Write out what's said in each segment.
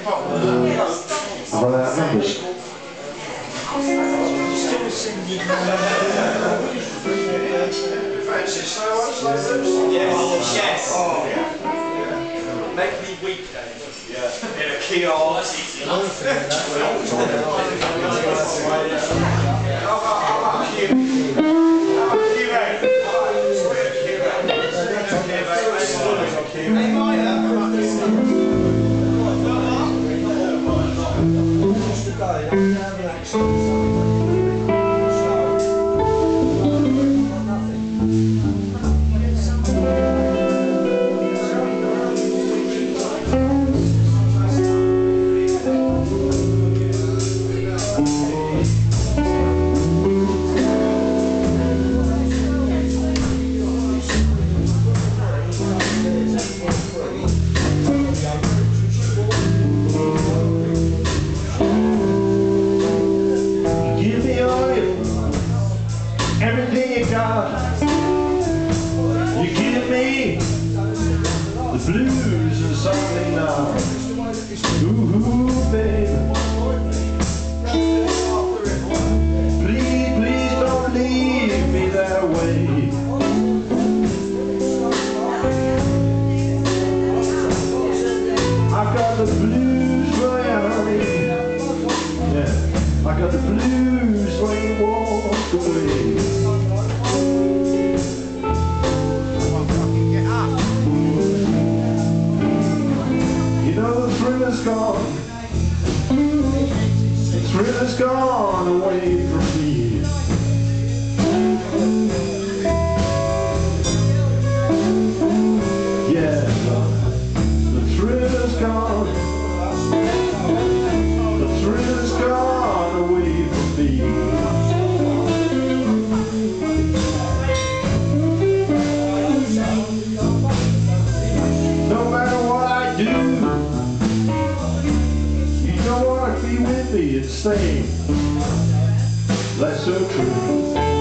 I've run out of numbers. Yes. Oh, yeah. Make me weekdays. Yeah. In a kiosk. Everything you got, you give me the blues and something now. Ooh, baby, please, please don't leave me that way. I got the blues for you, honey. Yeah, I got the blues when you walk away. Gone. The thrill is gone away from me. Yeah, the thrill is gone. The thrill is gone away from me. No matter what I do, be with me and say, that's so true.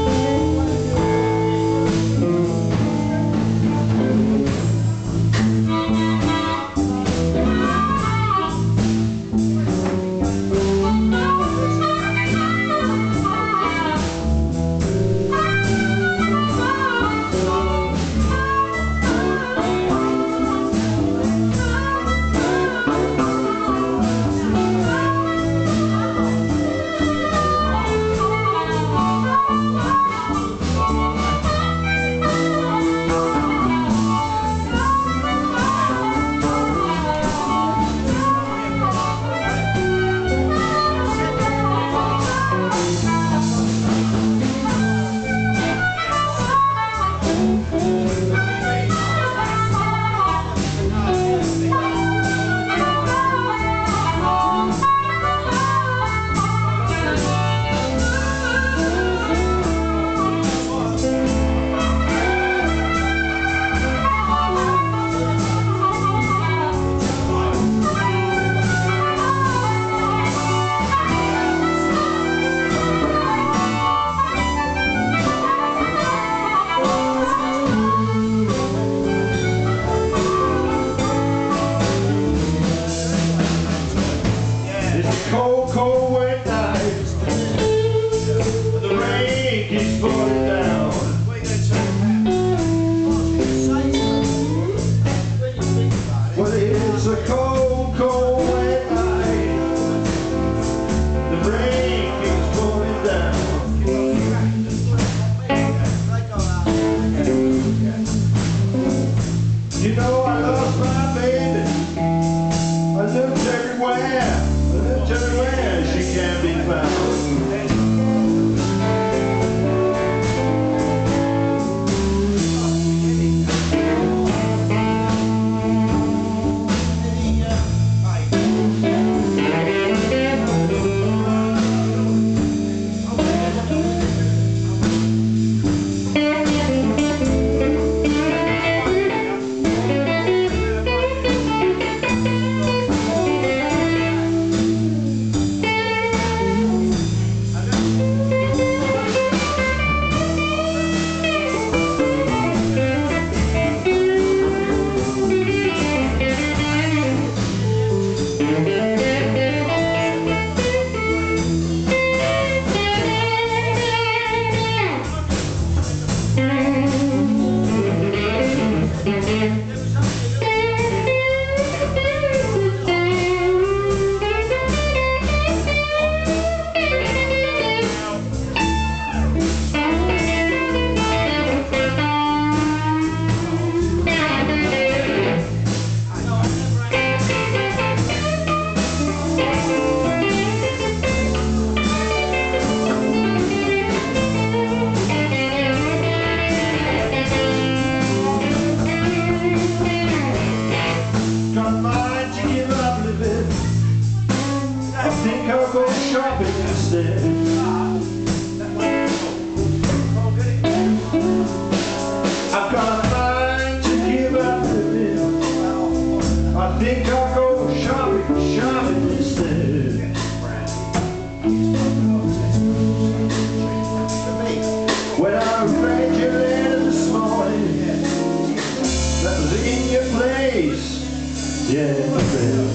Cold, cold wet night, the rain keeps falling down. Well, it's a cold, cold wet night, the rain keeps falling down. You know I lost my baby, I looked everywhere. Everywhere she mind to give up living, I think I'll go shopping instead. I've got a mind to give up living, I think I'll go shopping instead. When I read your letter this morning, that was in your place, yeah, my friend.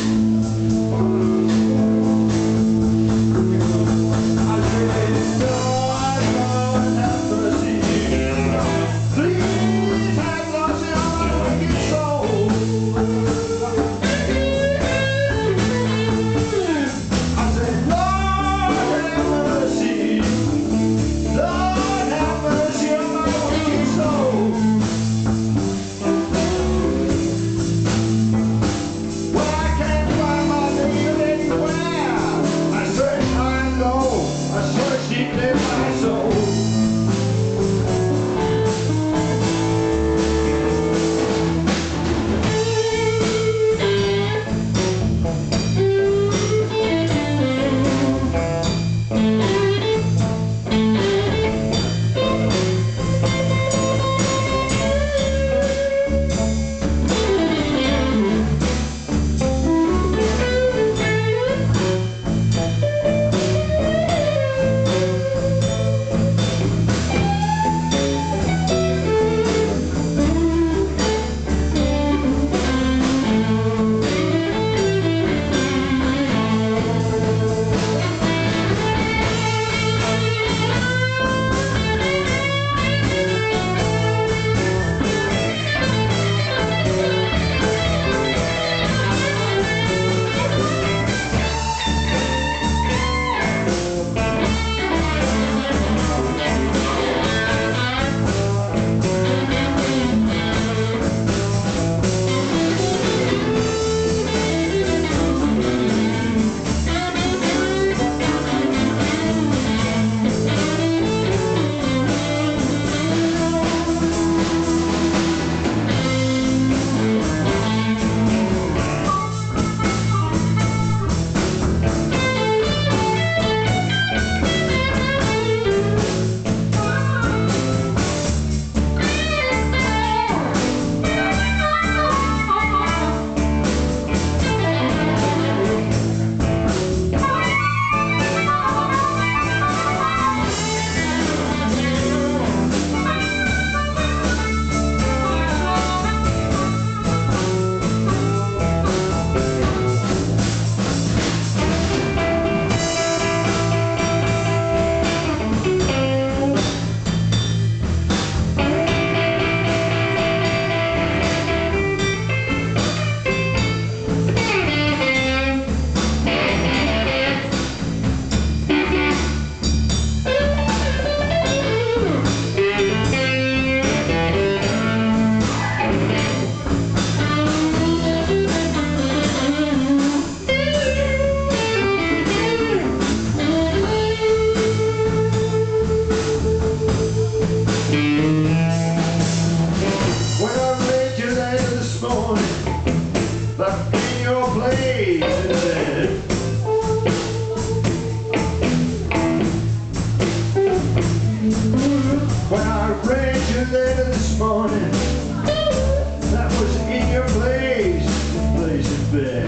When I read your letter this morning, that was in your place in bed.